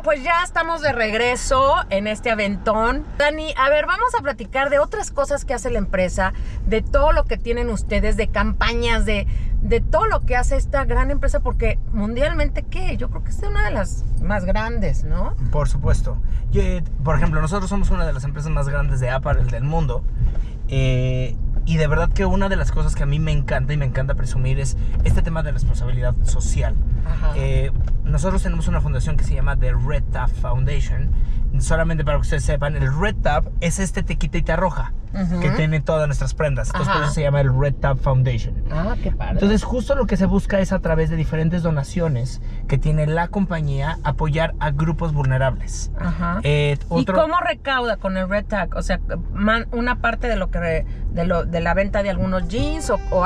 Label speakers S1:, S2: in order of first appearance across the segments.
S1: pues ya estamos de regreso en este aventón. Dani, a ver, vamos a platicar de otras cosas que hace la empresa, de todo lo que tienen ustedes, de campañas, de todo lo que hace esta gran empresa, porque mundialmente, ¿qué? Yo creo que es una de las más grandes, ¿no?
S2: Por supuesto. Por ejemplo, nosotros somos una de las empresas más grandes de apparel del mundo. Y de verdad que una de las cosas que a mí me encanta y me encanta presumir es este tema de responsabilidad social. Nosotros tenemos una fundación que se llama The Red Tab Foundation. Solamente para que ustedes sepan, el Red Tab es este tequitita roja que tiene todas nuestras prendas. Entonces por eso se llama el Red Tab Foundation.
S1: Ah, qué padre.
S2: Entonces justo lo que se busca es, a través de diferentes donaciones que tiene la compañía, apoyar a grupos vulnerables.
S1: ¿Y cómo recauda con el Red Tag? O sea, una parte de lo que de la venta de algunos jeans o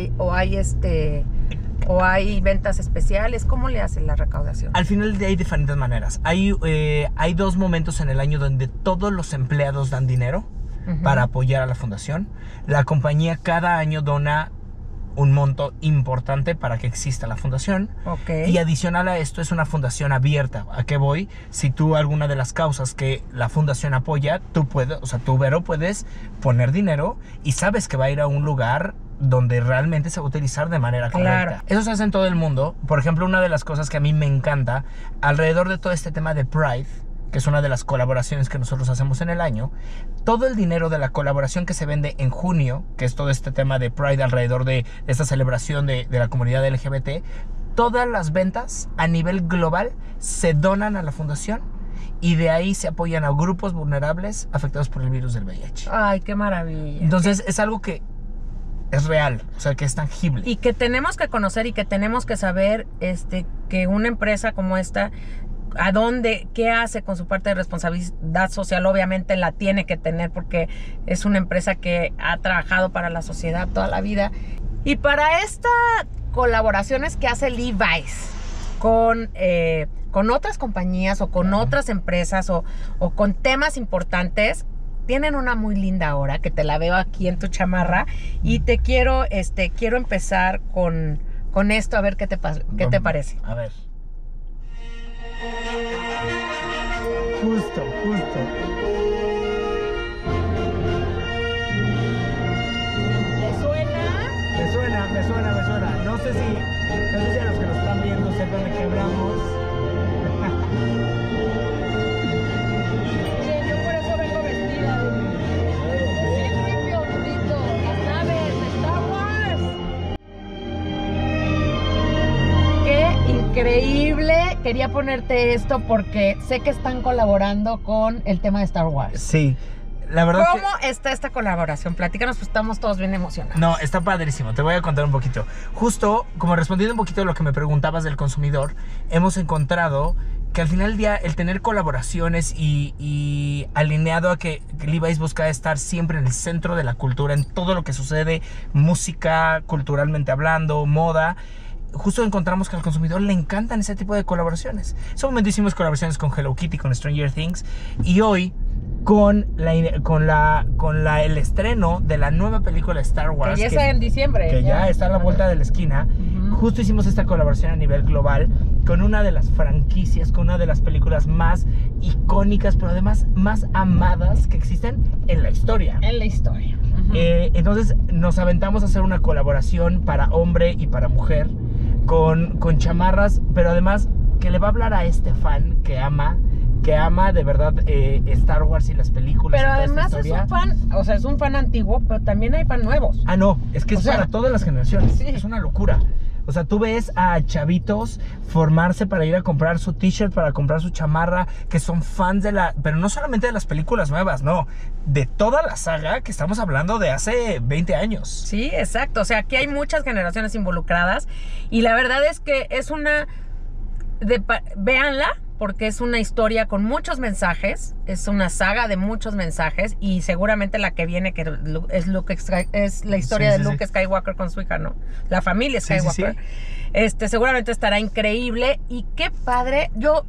S1: hay ventas especiales. ¿Cómo le hacen la recaudación?
S2: Al final hay diferentes maneras. Hay 2 momentos en el año donde todos los empleados dan dinero para apoyar a la fundación. La compañía cada año dona un monto importante para que exista la fundación. Y adicional a esto, es una fundación abierta. ¿A qué voy? Si tú, alguna de las causas que la fundación apoya, tú puedes, o sea, tú, Vero, puedes poner dinero y sabes que va a ir a un lugar donde realmente se va a utilizar de manera correcta.
S1: Claro.
S2: Eso se hace en todo el mundo. Por ejemplo, una de las cosas que a mí me encanta alrededor de todo este tema de Pride, que es una de las colaboraciones que nosotros hacemos en el año, todo el dinero de la colaboración que se vende en junio, que es todo este tema de Pride alrededor de esta celebración de la comunidad LGBT, todas las ventas a nivel global se donan a la fundación y de ahí se apoyan a grupos vulnerables afectados por el virus del VIH.
S1: Ay, qué maravilla.
S2: Entonces es algo que es real, o sea, que es tangible.
S1: Y que tenemos que conocer y que tenemos que saber que una empresa como esta, qué hace con su parte de responsabilidad social. Obviamente la tiene que tener porque es una empresa que ha trabajado para la sociedad toda la vida. Y para estas colaboraciones que hace Levi's con otras compañías o con otras empresas o con temas importantes, tienen una muy linda hora que te la veo aquí en tu chamarra y te quiero empezar con esto, a ver qué te parece.
S2: A ver. Justo. Me suena. No sé si a los que nos están viendo sepan de qué hablamos.
S1: Yo por eso vengo vestida de piorcito, las naves de Star Wars. ¡Qué increíble! Quería ponerte esto porque sé que están colaborando con el tema de Star Wars.
S2: Sí. La verdad.
S1: ¿Cómo está esta colaboración? Platícanos, pues estamos todos bien emocionados.
S2: No, está padrísimo. Te voy a contar un poquito. Justo, como respondiendo un poquito a lo que me preguntabas del consumidor, hemos encontrado que al final del día el tener colaboraciones y alineado a que Levi's busca estar siempre en el centro de la cultura, en todo lo que sucede, música, culturalmente hablando, moda, justo encontramos que al consumidor le encantan ese tipo de colaboraciones. En ese momento hicimos colaboraciones con Hello Kitty, con Stranger Things, y hoy con el estreno de la nueva película de Star Wars,
S1: que ya está en diciembre,
S2: que ya está a la vuelta de la esquina. Justo hicimos esta colaboración a nivel global con una de las franquicias, con una de las películas más icónicas, pero además más amadas que existen en la historia. Entonces nos aventamos a hacer una colaboración para hombre y para mujer con chamarras, pero además que le va a hablar a este fan que ama de verdad Star Wars y las películas.
S1: Pero además es un fan, o sea, es un fan antiguo, pero también hay fan nuevos.
S2: Ah, no, es que es para todas las generaciones. Sí. Es una locura. O sea, tú ves a chavitos formarse para ir a comprar su t-shirt, para comprar su chamarra, que son fans pero no solamente de las películas nuevas, no, de toda la saga que estamos hablando de hace 20 años.
S1: Sí, exacto. O sea, aquí hay muchas generaciones involucradas y la verdad es que es véanla, porque es una historia con muchos mensajes, es una saga de muchos mensajes y seguramente la que viene, que es la historia de Luke Skywalker con su hija, ¿no? La familia Skywalker. Seguramente estará increíble y qué padre. Yo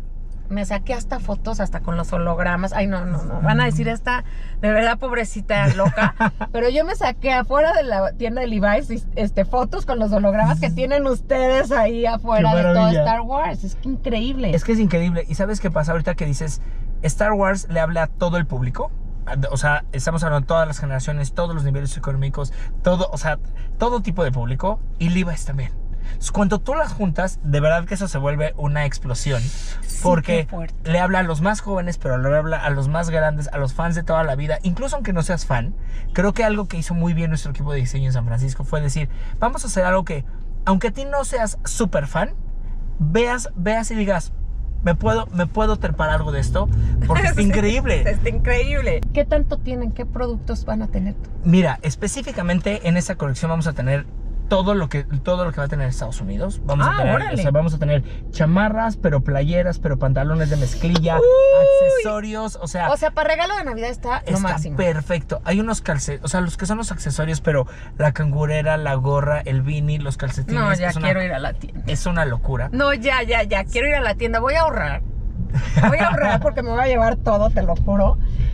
S1: me saqué hasta fotos, hasta con los hologramas. Ay, no. Van a decir esta, de verdad, pobrecita loca. Pero yo me saqué afuera de la tienda de Levi's fotos con los hologramas que tienen ustedes ahí afuera de todo Star Wars. Es que increíble.
S2: Es que es increíble. ¿Y sabes qué pasa ahorita que dices Star Wars le habla a todo el público? O sea, estamos hablando de todas las generaciones, todos los niveles económicos, todo, o sea, todo tipo de público, y Levi's también. Entonces, cuando tú las juntas, de verdad que eso se vuelve una explosión, porque le habla a los más jóvenes, pero le habla a los más grandes, a los fans de toda la vida. Incluso aunque no seas fan, creo que algo que hizo muy bien nuestro equipo de diseño en San Francisco fue decir, vamos a hacer algo que, aunque a ti no seas súper fan, veas y digas, me puedo trepar algo de esto, porque está increíble.
S1: Está increíble. ¿Qué tanto tienen? ¿Qué productos van a tener?
S2: Mira, específicamente en esta colección vamos a tener todo lo que va a tener Estados Unidos. Vamos a tener chamarras, pero playeras, pero pantalones de mezclilla, accesorios, o sea,
S1: para regalo de Navidad está lo máximo.
S2: Perfecto. Hay unos calcetines, o sea, los que son los accesorios, pero la cangurera, la gorra, el beanie, los calcetines.
S1: No, ya quiero ir a la tienda.
S2: Es una locura.
S1: No, ya, quiero ir a la tienda. Voy a ahorrar porque me voy a llevar todo, te lo juro.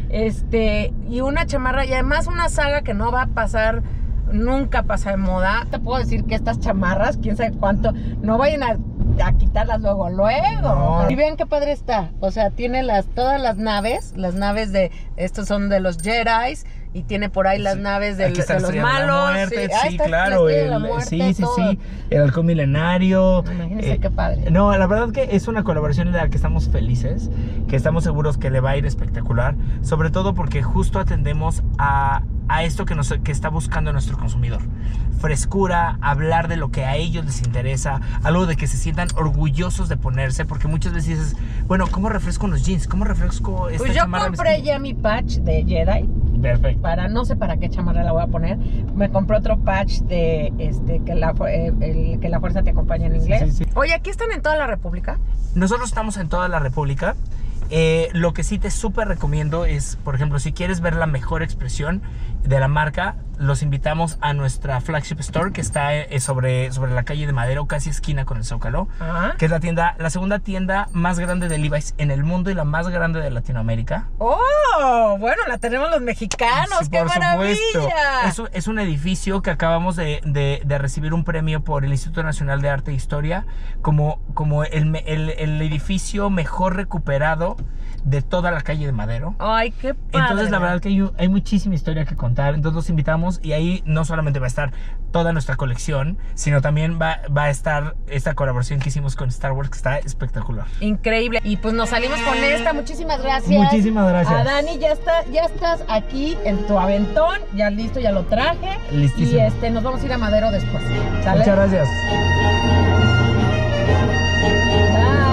S1: Y una chamarra, y además una saga que no va a pasar, nunca pasa de moda. Te puedo decir que estas chamarras, quién sabe cuánto, no vayan a quitarlas luego.
S2: No.
S1: Y vean qué padre está. O sea, tiene todas las naves de, estos son de los Jedis, y tiene por ahí las naves de los malos.
S2: Sí, claro. Sí. El halcón milenario.
S1: Imagínense qué padre.
S2: No, la verdad que es una colaboración en la que estamos felices, que estamos seguros que le va a ir espectacular, sobre todo porque justo atendemos a esto que está buscando nuestro consumidor. Frescura, hablar de lo que a ellos les interesa, algo de que se sientan orgullosos de ponerse, porque muchas veces dices, bueno, ¿cómo refresco unos jeans? ¿Cómo refresco esta chamarra?
S1: Yo compré ya mi patch de Jedi.
S2: Perfecto.
S1: No sé para qué chamarra la voy a poner. Me compré otro patch de que la fuerza te acompaña en inglés.
S2: Sí.
S1: Oye, ¿aquí están en toda la República?
S2: Nosotros estamos en toda la República. Lo que sí te súper recomiendo es, por ejemplo, si quieres ver la mejor expresión de la marca, los invitamos a nuestra flagship store, que está sobre la calle de Madero, casi esquina con el Zócalo, que es la segunda tienda más grande de Levi's en el mundo y la más grande de Latinoamérica.
S1: ¡Oh! Bueno, la tenemos los mexicanos.
S2: Sí,
S1: ¡qué maravilla!
S2: Es un edificio que acabamos de recibir un premio por el Instituto Nacional de Arte e Historia como el edificio mejor recuperado de toda la calle de Madero.
S1: ¡Ay, qué padre!
S2: Entonces la verdad que hay muchísima historia que contar. Entonces los invitamos, y ahí no solamente va a estar toda nuestra colección, sino también va a estar esta colaboración que hicimos con Star Wars, que está espectacular.
S1: Increíble. Y pues nos salimos con esta. Muchísimas gracias.
S2: Muchísimas gracias.
S1: A Dani, ya estás aquí en tu aventón, ya listo, ya lo traje.
S2: Listísimo.
S1: Y nos vamos a ir a Madero después. ¿Sale?
S2: Muchas gracias.
S1: Bye.